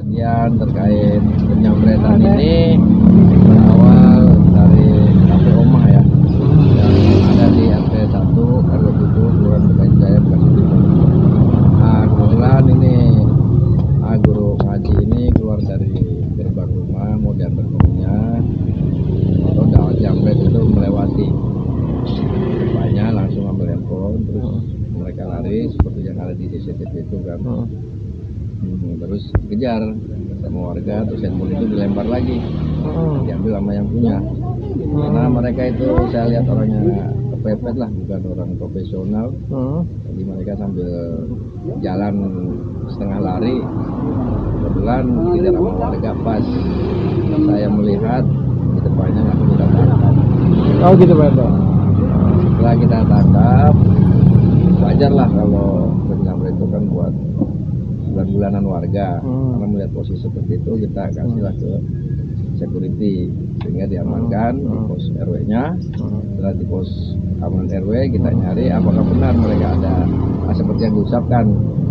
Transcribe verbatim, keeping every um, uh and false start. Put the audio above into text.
kejadian terkait penjamretan ini berawal dari kafe Omah ya, yang ada di R T satu R W tujuh Kelurahan Bekasi Jaya, Bekasi Timur. Nah, kebetulan ini ah, guru ngaji ini keluar dari gerbang rumah mau diantar ke rumahnya, atau dakwah jamret itu melewati banyak, langsung ambil handphone, terus mereka lari seperti yang ada di C C T V itu kan. Hmm, terus kejar sama warga, terus handphone itu dilempar lagi, diambil sama yang punya. Karena mereka itu saya lihat orangnya kepepet lah, bukan orang profesional. Jadi mereka sambil jalan setengah lari, kebetulan tidak sama warga, pas saya melihat di depannya langsung kita tangkap. Oh gitu Pak. Setelah kita tangkap, wajar lah kalau penjamret itu kan buat bulan-bulanan warga. hmm. Karena melihat posisi seperti itu, kita kasihlah ke security sehingga diamankan hmm. di pos R W-nya. hmm. Setelah di pos aman R W kita nyari apakah benar mereka ada seperti yang diucapkan.